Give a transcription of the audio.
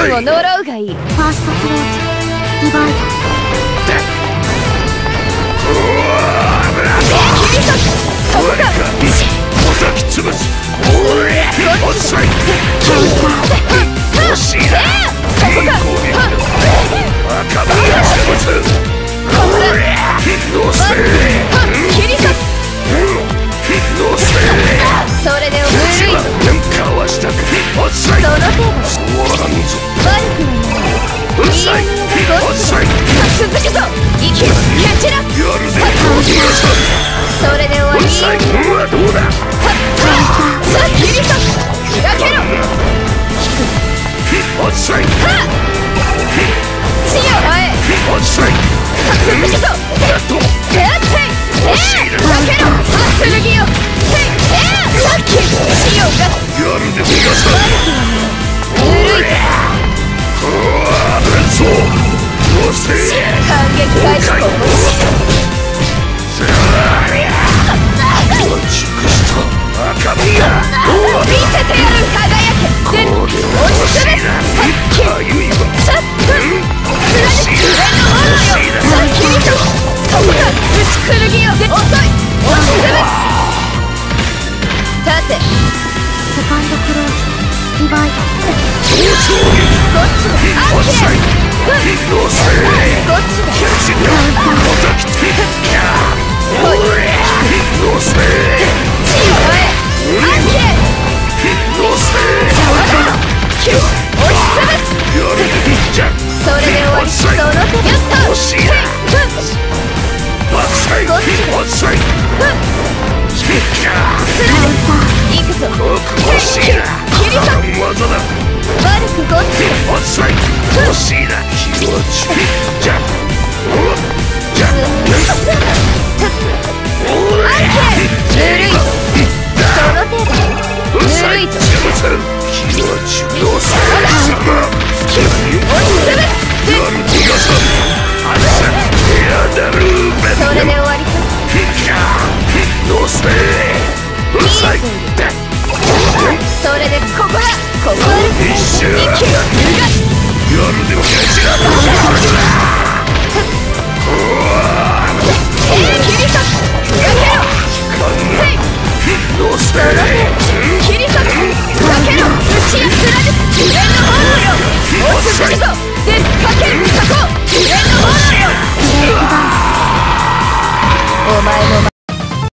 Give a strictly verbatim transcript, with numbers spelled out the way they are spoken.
分を呪うがいい。ファーストクローズディバイダー。そこか。 叩き潰す。おっさい。欲しいな。 そこか。 赤身が潰す。のせ。 切り裂く。 のせ。 それでおぬるい。 かわしたく。おっさい。 その程度。 そうはらんぞ。 悪くはない。 おっさい。おっさい。 潰すぞ。生きる。キャッチラ。 やるぜ。 それで終わり。 おっさい。うわどうだ。 さあ切り裂く。開けろ。 おっさい。 死よ前。 おっさい。 潰すぞ。 やっと。 やってい。 欲しいな。 開けろ。剣よ。さっき死よが。 やるで逃がさぬるいか。 うわー連想どうせ反撃開始をもしせあ熟した赤身が見せてやる。輝け。でこれは欲しいな。あゆいはさっ欲しいな。 さあ切り裂く。そこか。剣よ。で遅い。押し潰す。立て。セカンドクローズディバイダー。 上昇こっちだ。 おっさいのせこっちだ。 キャッチだ叩きつけキャーのせ死よ前。アンケのせキュッ。押し潰す。 やるでじゃそれで終わり。その手やった。 欲しいな。おっさいおっさいキャー行くぞ。 欲しいな。 切り裂く。 技だ。 悪くこっちだ。 おっさい欲しいな。気持ちじゃおっじゃおアンケぬるいぞ。その程度。 おっさいぬるいぞ。 潰さる気持ちのせい様押し潰す。 やる気がさるあっさやだるめそれで終わりか。 キャーのせいおっさいそれでここだ。ここは一緒生きる。逃がす。 やるでもキャッチだ切り裂く。やけろ。 のせい